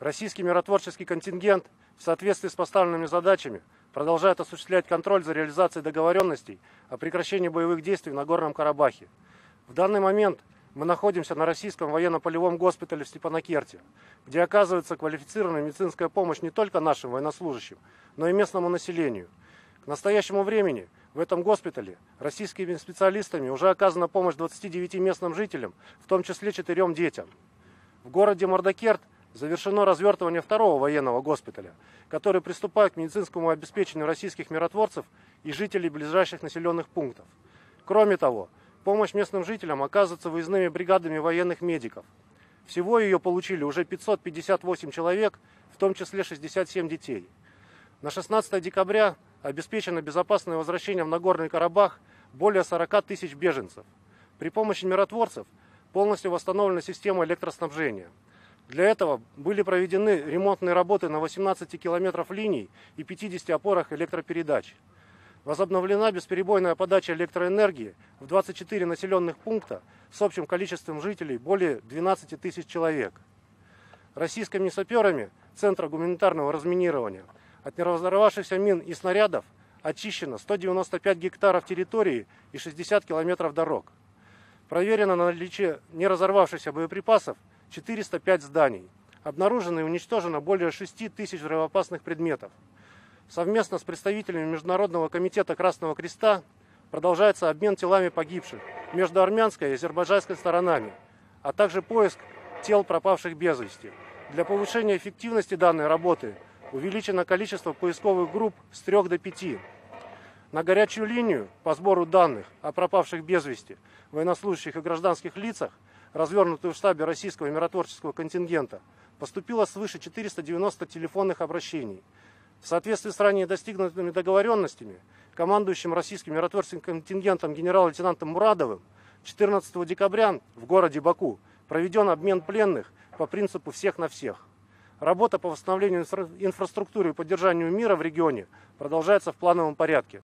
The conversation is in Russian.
Российский миротворческий контингент в соответствии с поставленными задачами продолжает осуществлять контроль за реализацией договоренностей о прекращении боевых действий на Горном Карабахе. В данный момент мы находимся на российском военно-полевом госпитале в Степанакерте, где оказывается квалифицированная медицинская помощь не только нашим военнослужащим, но и местному населению. К настоящему времени в этом госпитале российскими специалистами уже оказана помощь 29 местным жителям, в том числе 4 детям. В городе Мордокерт завершено развертывание второго военного госпиталя, который приступает к медицинскому обеспечению российских миротворцев и жителей ближайших населенных пунктов. Кроме того, помощь местным жителям оказывается выездными бригадами военных медиков. Всего ее получили уже 558 человек, в том числе 67 детей. На 16 декабря обеспечено безопасное возвращение в Нагорный Карабах более 40 тысяч беженцев. При помощи миротворцев полностью восстановлена система электроснабжения. Для этого были проведены ремонтные работы на 18 километров линий и 50 опорах электропередач. Возобновлена бесперебойная подача электроэнергии в 24 населенных пункта с общим количеством жителей более 12 тысяч человек. Российскими саперами Центра гуманитарного разминирования от неразорвавшихся мин и снарядов очищено 195 гектаров территории и 60 километров дорог. Проверено на наличие неразорвавшихся боеприпасов 405 зданий. Обнаружено и уничтожено более 6 тысяч взрывоопасных предметов. Совместно с представителями Международного комитета Красного Креста продолжается обмен телами погибших между армянской и азербайджанской сторонами, а также поиск тел пропавших без вести. Для повышения эффективности данной работы увеличено количество поисковых групп с 3 до 5. На горячую линию по сбору данных о пропавших без вести военнослужащих и гражданских лицах, развернутую в штабе российского миротворческого контингента, поступило свыше 490 телефонных обращений. В соответствии с ранее достигнутыми договоренностями, командующим российским миротворческим контингентом генерал-лейтенантом Мурадовым 14 декабря в городе Баку проведен обмен пленных по принципу «всех на всех». Работа по восстановлению инфраструктуры и поддержанию мира в регионе продолжается в плановом порядке.